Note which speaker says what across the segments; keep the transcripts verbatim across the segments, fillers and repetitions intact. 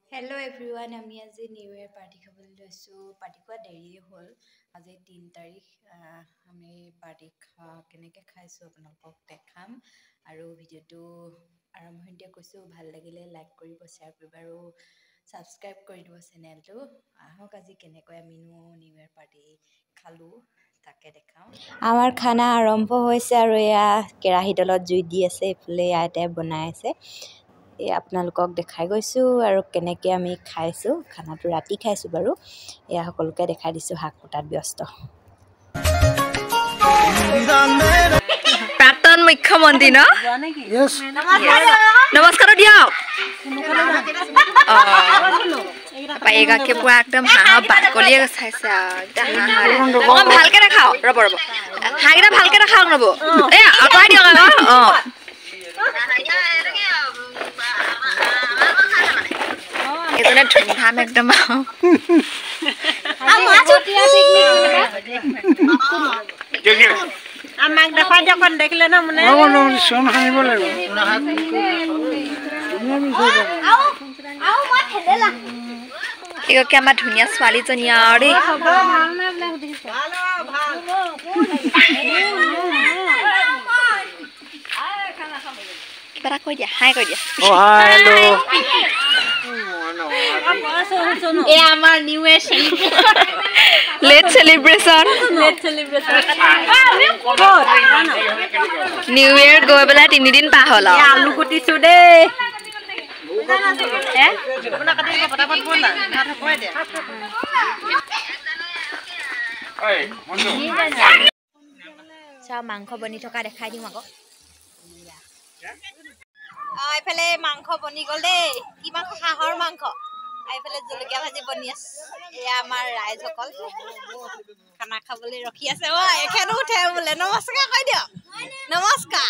Speaker 1: Hello everyone, আমি আজি new ইয়াৰ party খাবলৈ লৈছোঁ। পাৰ্টি খোৱা দেৰিয়ে হ'ল, আজি তিন তাৰিখ। আমি পাৰ্টি খা কেনেকৈ খাইছোঁ আপোনালোকক দেখাম আৰু ভিডিঅ'টো আৰম্ভণিতে কৈছোঁ ভাল লাগিলে লাইক কৰিব, শ্বেয়াৰ কৰিব আৰু ছাবস্ক্ৰাইব কৰি দিব চেনেলটো। আহক আজি কেনেকৈ আমিনো নিউ ইয়াৰ পাৰ্টি খালোঁ তাকে দেখাওঁ। আমাৰ খানা আৰম্ভ হৈছে আৰু এয়া কেৰাহী তলত জুই দি আছে, এইফালে ইয়াতে বনাই আছে। এই আপোনালোকক দেখাই গৈছোঁ আৰু কেনেকৈ আমি খাইছোঁ। খানাটো ৰাতি খাইছোঁ বাৰু, এয়া সকলোকে দেখাই দিছোঁ। শাক কুটাত ব্যস্ত
Speaker 2: প্ৰাক্তন মুখ্যমন্ত্ৰী ন নমস্কাৰ দিয়ক। এইগাকে পুৰা একদম হাঁহ বাকলিয়ে চাইছে আৰু ভালকে দেখাও। ৰ'ব ৰ'ব হাঁহকেইটা ভালকে দেখাওক। ৰ'ব এই আঁতৰাই দিয়ক আকৌ। অঁ এজনে ধুমধাম একদম
Speaker 3: আমাক দেখাই দিয়ক, দেখিলে ন মানে চন হানিব লাগিব।
Speaker 2: এগৰাকী আমাৰ ধুনীয়া ছোৱালীজনী আৰু দেই। কিবা এটা কৈ দিয়া, হাই কৈ দিয়া।
Speaker 3: এই আমাৰ new year
Speaker 2: late celebration
Speaker 3: late celebration
Speaker 2: new year গৈ পেলা তিনিদিন পাৰ হ'ল।
Speaker 3: আলু কুটিছো দেই।
Speaker 1: চাওঁ মাংস বনি থকা দেখাই দিম আকৌ।
Speaker 3: এইফালে মাংস বনি গ'ল দেই। কি মাংস? হাঁহৰ মাংস। এইফালে জলকীয়া ভাজি বনি আছে। এয়া আমাৰ ৰাইজসকল খানা খাবলৈ ৰখি আছে। অ এখেতো উঠে বোলে। নমস্কাৰ কৈ দিয়ক। নমস্কাৰ।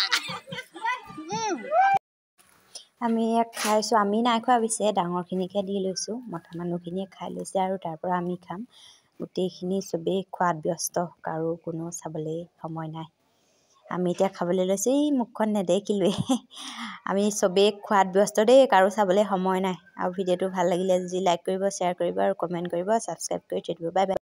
Speaker 1: আমি ইয়াক খাইছোঁ। আমি নাই খোৱা, পিছে ডাঙৰখিনিকে দি লৈছোঁ। মতা মানুহখিনিয়ে খাই লৈছে আৰু তাৰ পৰা আমি খাম। গোটেইখিনি চবেই খোৱাত ব্যস্ত, কাৰো কোনো চাবলৈ সময় নাই। আমি এতিয়া খাবলৈ লৈছোঁ। এই মুখখন নেদেখিলোৱে। আমি চবেই খোৱাত ব্যস্ত দেই, কাৰো চাবলৈ সময় নাই। আৰু ভিডিঅ'টো ভাল লাগিলে যদি লাইক কৰিব, শ্বেয়াৰ কৰিব আৰু কমেণ্ট কৰিব, ছাবস্ক্ৰাইব কৰি থৈ দিব। Bye bye.